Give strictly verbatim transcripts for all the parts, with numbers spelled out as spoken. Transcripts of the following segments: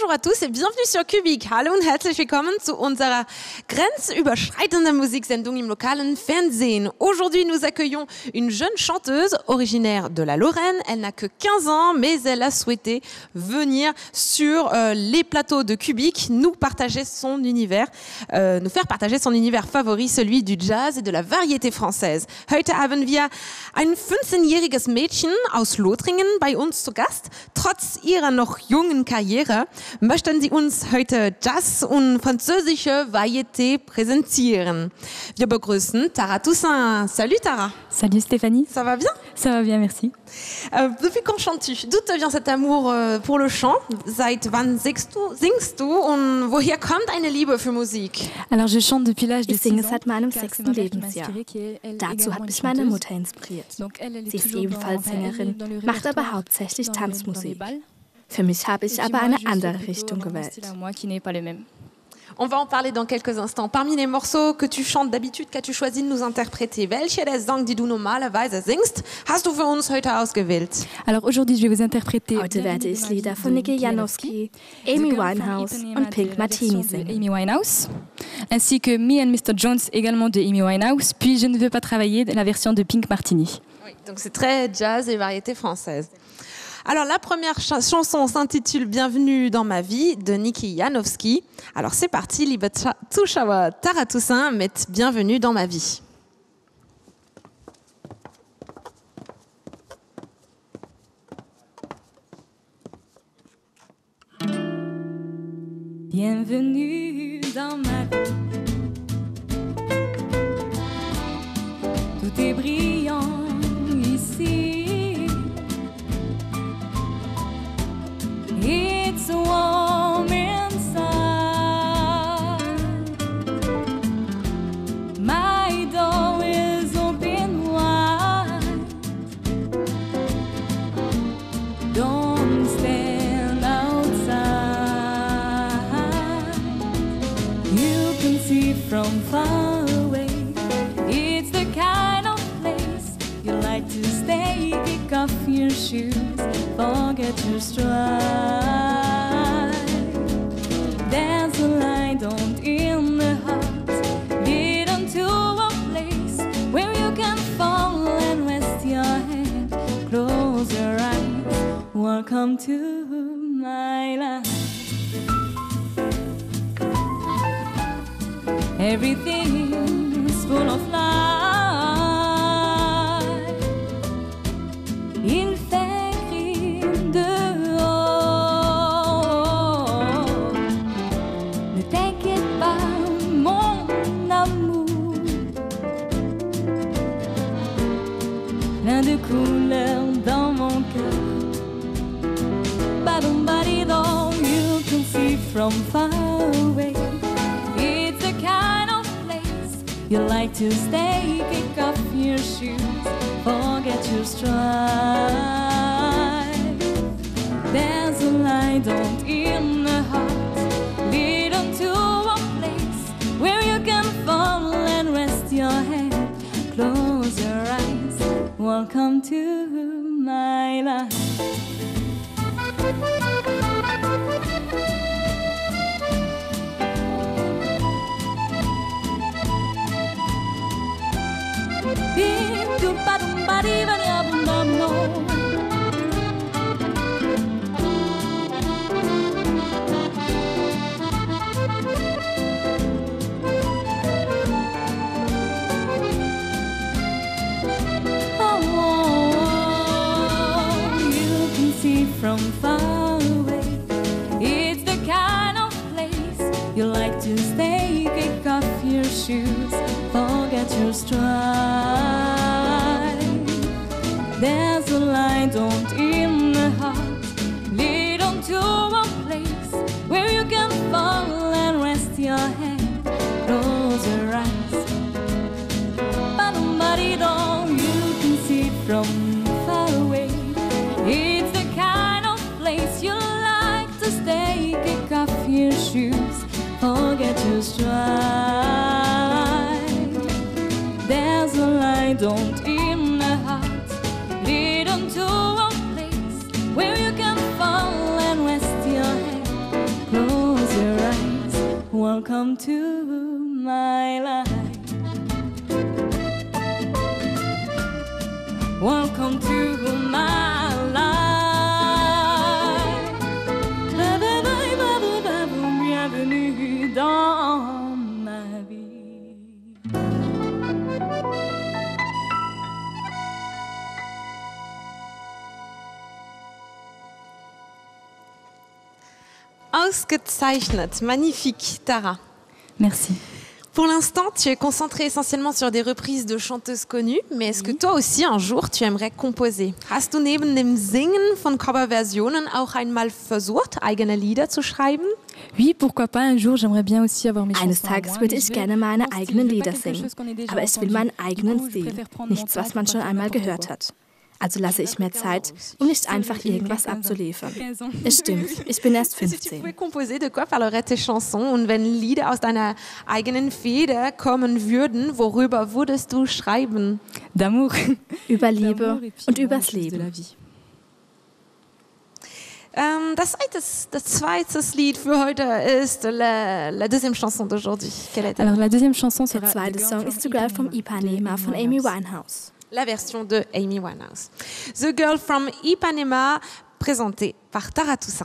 Bonjour à tous et bienvenue sur Kubik. Hallo und herzlich willkommen zu unserer grenzüberschreitenden Musiksendung im lokalen Fernsehen. Aujourd'hui, nous accueillons une jeune chanteuse originaire de la Lorraine. Elle n'a que quinze ans, mais elle a souhaité venir sur euh, les plateaux de Kubik, nous partager son univers, euh, nous faire partager son univers favori, celui du Jazz et de la variété française. Heute haben wir ein fünfzehnjähriges Mädchen aus Lothringen bei uns zu Gast. Trotz ihrer noch jungen Karriere möchten sie uns heute Jazz und französische Variété präsentieren. Wir begrüßen Tara Toussaint. Salut Tara. Salut Stéphanie. Ça va bien? Ça va bien, merci. Euh, depuis quand chantes-tu? D'où te vient cet amour euh, pour le chant? Seit wann singst du, singst du und woher kommt eine Liebe für Musik? Alors je chante depuis l'âge de Ich singe seit meinem sechsten Lebensjahr. Dazu hat mich meine Mutter inspiriert. Sie ist ebenfalls Sängerin, macht aber hauptsächlich Tanzmusik. Für mich habe ich aber eine andere Richtung gewählt. On va en parler dans quelques instants. Parmi les morceaux que tu chantes d'habitude, qu'as-tu choisi de nous interpréter? Welche der Songs, die du normalerweise singst, hast du für uns heute ausgewählt? Alors aujourd'hui, je vais vous interpréter. Heute werde ich Lieder von Niki Janowski, Amy Winehouse und Pink Martini singen. Amy Winehouse, ainsi que Me and Mister Jones, également de Amy Winehouse, puis Je ne veux pas travailler, la version de Pink Martini. Oui, donc c'est très jazz et variété française. Alors la première ch- chanson s'intitule Bienvenue dans ma vie de Niki Janowski. Alors c'est parti, liebe Zuschauer, Tara Toussaint mit Bienvenue dans ma vie. Bienvenue dans ma vie. Tout est brillant ici. It's warm inside. My door is open wide. Don't stand outside. You can see from far away. It's the kind of place you like to stay. Kick off your shoes, forget your stride. There's a light on in the heart, lead onto a place where you can fall and rest your head. Close your eyes, welcome to my life. Everything is full of life. Il fait gris dehors. Ne t'inquiète pas, mon amour. Plein de couleurs dans mon cœur. Badum badido, you can see from far away. It's the kind of place you like to stay. Kick off your shoes, forget your stride. There's a light on in the heart, lead onto a place where you can fall and rest your head. Close your eyes, welcome to my life. From far away, it's the kind of place you like to stay. Kick off your shoes, forget your stride. There's a light on in the heart, lead on to a place where you can fall and rest your head. Close your eyes, but nobody don't. You can see from far away. It's the kind of place you like to stay. Kick off your shoes, forget your stride. There's a light on in the heart, lead on to a place where you can fall and rest your head. welcome to my life. Welcome to my life. Bienvenue dans ma vie. Ausgezeichnet, magnifique, Tara. Merci. Pour l'instant, tu es concentrée essentiellement sur des reprises de chanteuses connues, mais est-ce que toi aussi, un jour, tu aimerais composer? Hast du neben dem Singen von Coverversionen auch einmal versucht, eigene Lieder zu schreiben? Oui, pourquoi pas. Un jour, j'aimerais bien aussi avoir mes Eines Tages würde ich gerne meine eigenen Lieder singen, aber ich will meinen eigenen Stil, nichts, was man schon einmal gehört hat. Also lasse ich mir Zeit, um nicht einfach irgendwas abzuliefern. Es stimmt, ich bin erst fünfzehn. Si tu pouvais composer, de quoi parleraient tes chansons? Und wenn Lieder aus deiner eigenen Feder kommen würden, worüber würdest du schreiben? D'amour. Über Liebe und übers Leben. Ähm, das, zweite, das zweite Lied für heute ist la, la deuxième chanson d'aujourd'hui. Alors la deuxième chanson Der zweite Song ist The Girl from Ipanema von Amy Winehouse. La version de Amy Winehouse. The Girl from Ipanema, présentée par Tara Toussaint.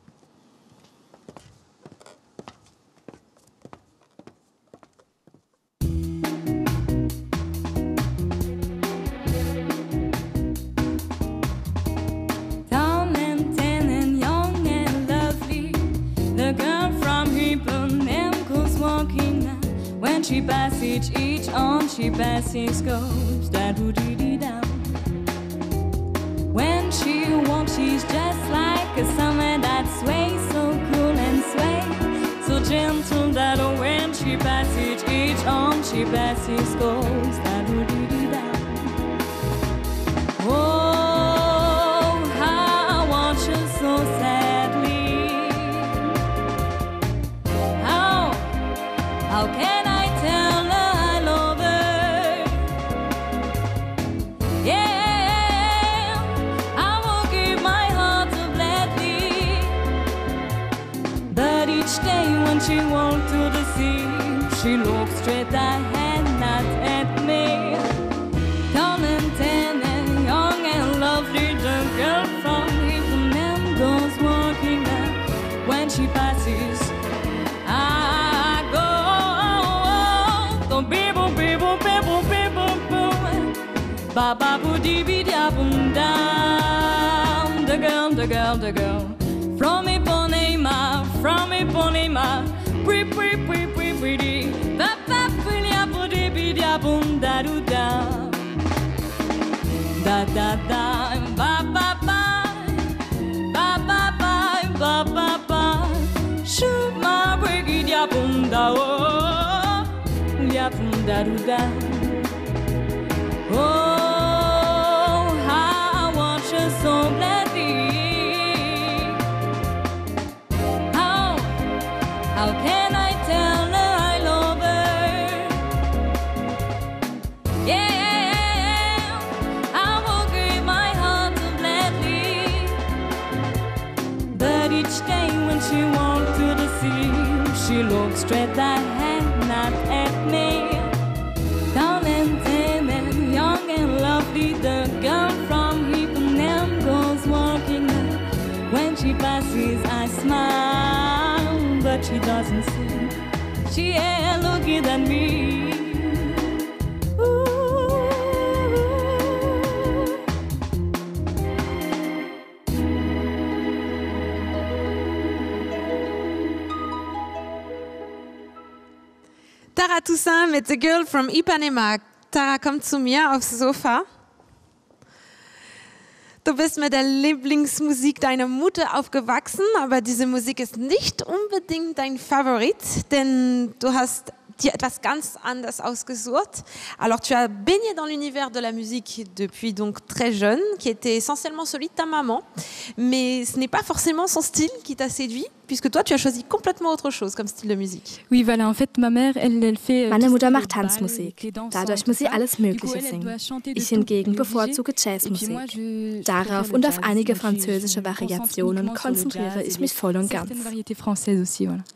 Down and tan and young and lovely, the girl from Ipanema goes walking now. When she passes each on, she passes goes that woody down. When she walks, she's just like a summer that sways, so cool and sway, so gentle that when she passes each on, she passes goes that woody down. Oh, how I watch her so sadly. How, how can I? She walked to the sea, she looked straight ahead, not at me. Tall and tan and young and lovely, the girl from Ipanema goes walking down. When she passes, I go. Go people, people, people, people, boom. Ba ba boo dee bee da boom down. The girl, the girl, the girl from Ipanema, from Ipanema. Pretty, pretty, pretty, pretty, pretty. Ba ba pretty, pretty, pretty, boom, da do da, da da da, ba ba ba, ba ba ba, ba ba ba. Shoot my breaky, ya boom da oh, ya boom da do da. Oh, how I watch her so gladly. How, how can she walked to the sea, she looked straight ahead, not at me. Tall and tan and young and lovely, the girl from Ipanema goes walking up. When she passes, I smile, but she doesn't see. She ain't looking at me. Tara Toussaint mit The Girl from Ipanema. Tara, komm zu mir aufs Sofa. Du bist mit der Lieblingsmusik deiner Mutter aufgewachsen, aber diese Musik ist nicht unbedingt dein Favorit, denn du hast dir etwas ganz anderes ausgesucht. Alors tu as baigné dans l'univers de la musique depuis donc très jeune, qui était essentiellement celui de ta maman, mais ce n'est pas forcément son style qui t'a séduit, puisque toi tu as choisi complètement autre chose comme style de musique. Oui, voilà, en fait, ma mère, elle, elle fait Meine Mutter macht Tanzmusik. Dadurch muss sie alles Mögliche singen. Ich hingegen bevorzuge Jazzmusik. Darauf und auf einige französische Variationen konzentriere ich mich voll und ganz.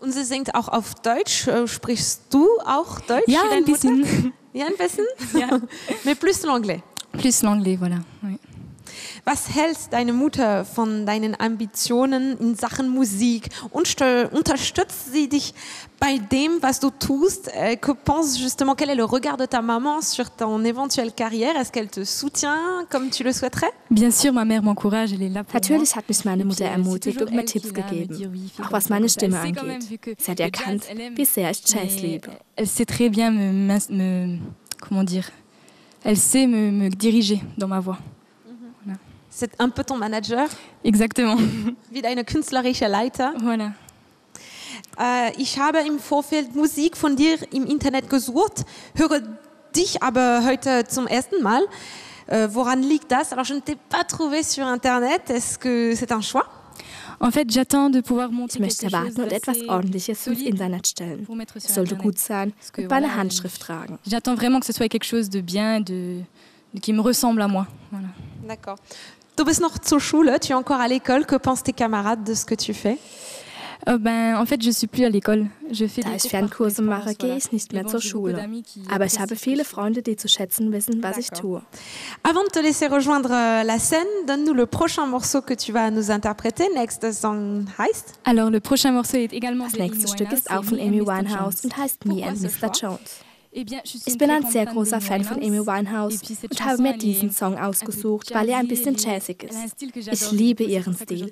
Und sie singt auch auf Deutsch. Sprichst du auch Deutsch? Ja, ein bisschen. Ja, ein bisschen? Ja. Mais plus l'anglais. Plus l'anglais, voilà. Oui. Was hält deine Mutter von deinen Ambitionen in Sachen Musik? Und unterstützt sie dich bei dem, was du tust? Que pense justement, quel est le regard de ta maman sur ton éventuelle carrière? Est-ce qu'elle te soutient comme tu le souhaiterais? Bien sûr, ma mère m'encourage, elle est là pour Natürlich hat mich meine Mutter ermutigt und mir Tipps gegeben, auch was meine Stimme angeht. Sie hat erkannt, wie sehr ich Jazz liebe. Elle sait très bien me, me comment dire, elle sait me, me diriger dans ma voix. C'est un peu ton manager. Exactement. Wie deine künstlerische Leiter. Voilà. Äh, ich habe im Vorfeld Musik von dir im Internet gesucht, höre dich aber heute zum ersten Mal. Äh, woran liegt das? Alors je ne t'ai pas trouvé sur Internet. Est-ce que c'est un choix? En fait, j'attends de pouvoir monter ich möchte warten und etwas Ordentliches ins Internet stellen. Es sollte gut sein und meine Handschrift tragen. J'attends vraiment que ce soit quelque chose de bien, de, de qui me ressemble à moi. Voilà. D'accord. Du bist noch zur Schule, tu es encore à l'école. Que pensent tes camarades de ce que tu fais? Oh ben, en fait, je suis plus à l'école. Je fais da ich Fernkurse mache, gehe ich nicht mehr zur Schule. Aber ich habe viele Freunde, die zu schätzen wissen, was ich tue. Avant de te laisser rejoindre la scène, donne-nous le prochain morceau que tu vas nous interpréter. Next Song heißt? Alors, le prochain morceau est également das nächste Stück ist auch von Amy Winehouse und heißt Me and Mister Jones. Ich bin ein sehr großer Fan von Amy Winehouse und habe mir diesen Song ausgesucht, weil er ein bisschen jazzig ist. Ich liebe ihren Stil.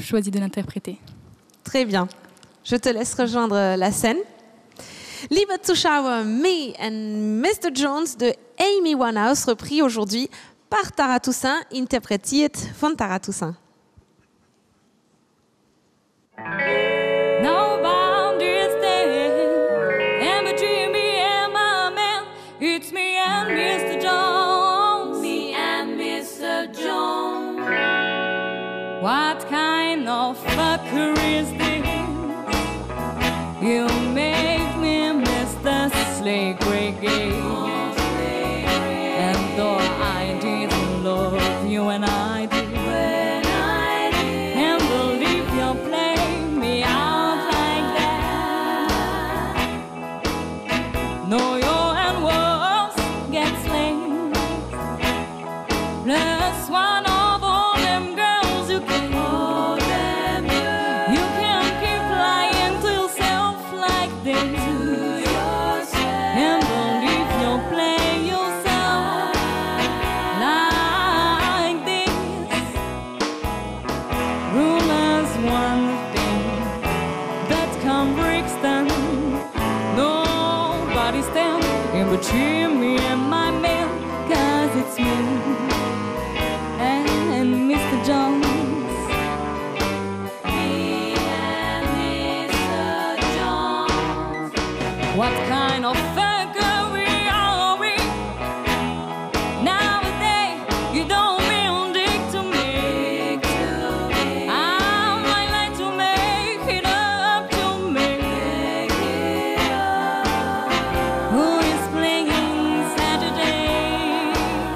Très bien. Je te laisse rejoindre la scène. Liebe Zuschauer, Me and Mister Jones de Amy Winehouse, repris aujourd'hui par Tara Toussaint, interprétiert von Tara Toussaint. It's me and Mister Jones. Me and Mister Jones. What kind of fucker is this? You make me Mister Slick Reggae. Oh, and though I didn't love you when I did, when I did, and believe you'll play me out like that. No, you're plus one of all them girls you can all them girls. You can keep lying to yourself like this to yourself. And believe you'll play yourself like this. Rumors one thing that come Brixton. Nobody stand in between me and my man, 'cause it's me and Mister Jones. Me and Mister Jones. What kind of fuckery are we? Nowadays, you don't mean dick to me. Dick to me. I might like to make it up to me. Make it up. Who is playing Saturday?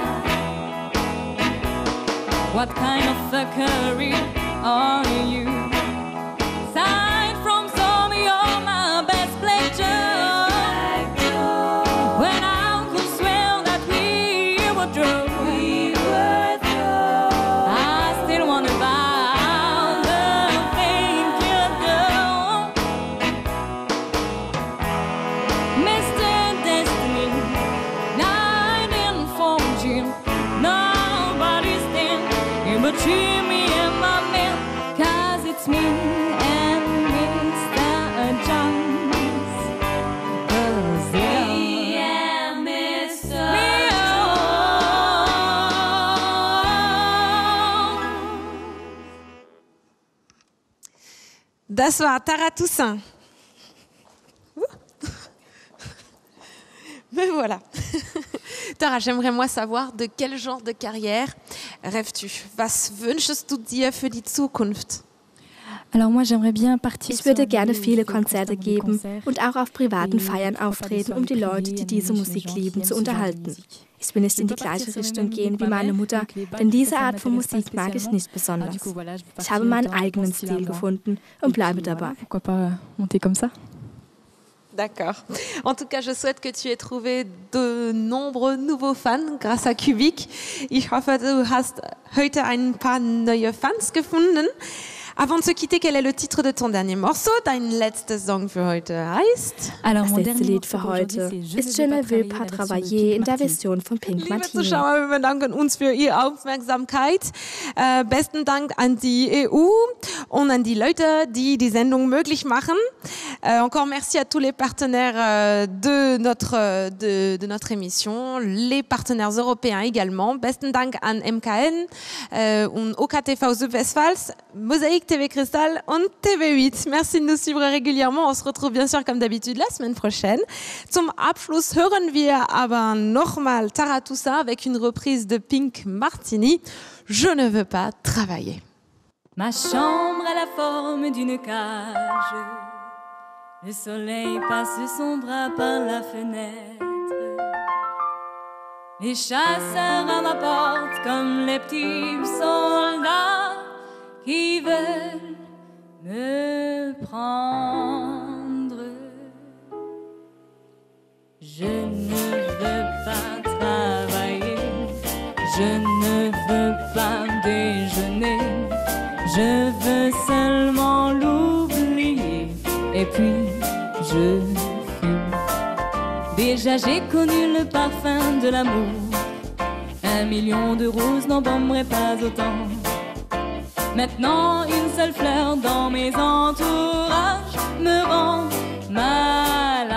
What kind of fuckery are you? Aside from some, you're my best pleasure. When I could swear that we were drunk, we were drunk. I still wonder about the thing you do, Mister Destiny. Night in fortune, nobody's there between me and my man, 'cause it's me and Mister Jones. 'Cause me and Mister Das war Tara Toussaint. Mais voilà. Tara, j'aimerais moi savoir, de quel genre de carrière rêves-tu? Was wünschst du dir für die Zukunft? Ich würde gerne viele Konzerte geben und auch auf privaten Feiern auftreten, um die Leute, die diese Musik lieben, zu unterhalten. Ich will nicht in die gleiche Richtung gehen wie meine Mutter, denn diese Art von Musik mag ich nicht besonders. Ich habe meinen eigenen Stil gefunden und bleibe dabei. D'accord. En tout cas, je souhaite que tu aies trouvé de nombreux nouveaux fans grâce à Kubik. Ich hoffe, du hast heute ein paar neue Fans gefunden. Avant de se quitter, quel est le titre de ton dernier morceau? Dein letzter Song für heute heißt? Das letzte Lied für heute ist Je ne veux pas travailler in der Version von Pink Martini. Liebe Zuschauer, wir bedanken uns für Ihre Aufmerksamkeit. Äh, besten Dank an die E U und an die Leute, die die Sendung möglich machen. Euh, encore merci à tous les partenaires euh, de, notre, de, de notre émission, les partenaires européens également. Besten Dank an M K N euh, und O K T V Südwestfals, Mosaïque T V Cristal und T V huit. Merci de nous suivre régulièrement. On se retrouve bien sûr comme d'habitude la semaine prochaine. Zum Abschluss hören wir aber nochmal Taratusa avec une reprise de Pink Martini. Je ne veux pas travailler. Ma chambre a la forme d'une cage. Le soleil passe son bras par la fenêtre. Les chasseurs à ma porte comme les petits soldats qui veulent me prendre. Je ne veux pas travailler, je ne veux pas déjeuner, je veux seulement l'oublier et puis je fume. Déjà j'ai connu le parfum de l'amour, un million de roses n'embaumeraient pas autant. Maintenant une seule fleur dans mes entourages me rend malade.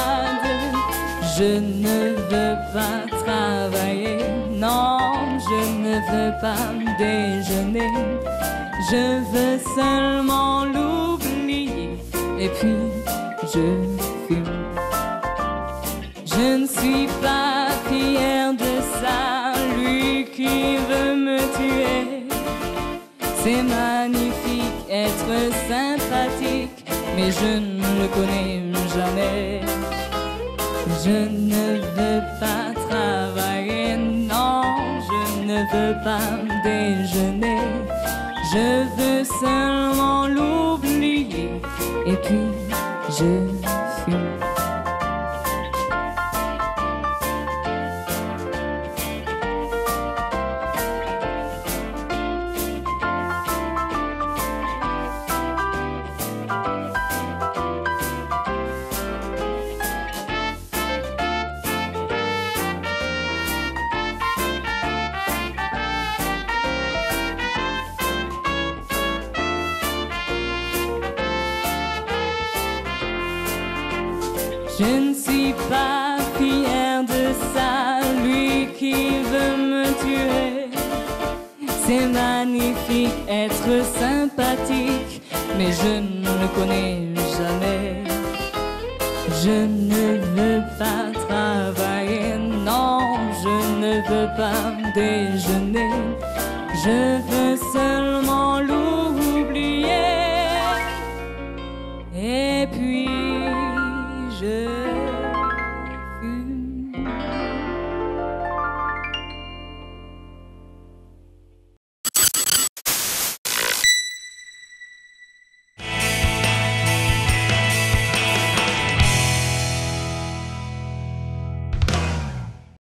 Je ne veux pas travailler, non, je ne veux pas déjeuner, je veux seulement l'oublier et puis je fume. Je ne suis pas fière de ça, lui qui veut me tuer. C'est magnifique, être sympathique, mais je ne le connais jamais. Je ne veux pas travailler, non, je ne veux pas déjeuner. Je veux seulement l'oublier, et puis je fume. Je ne suis pas fière de ça, lui qui veut me tuer. C'est magnifique, être sympathique, mais je ne le connais jamais. Je ne veux pas travailler, non, je ne veux pas déjeuner. Je veux seulement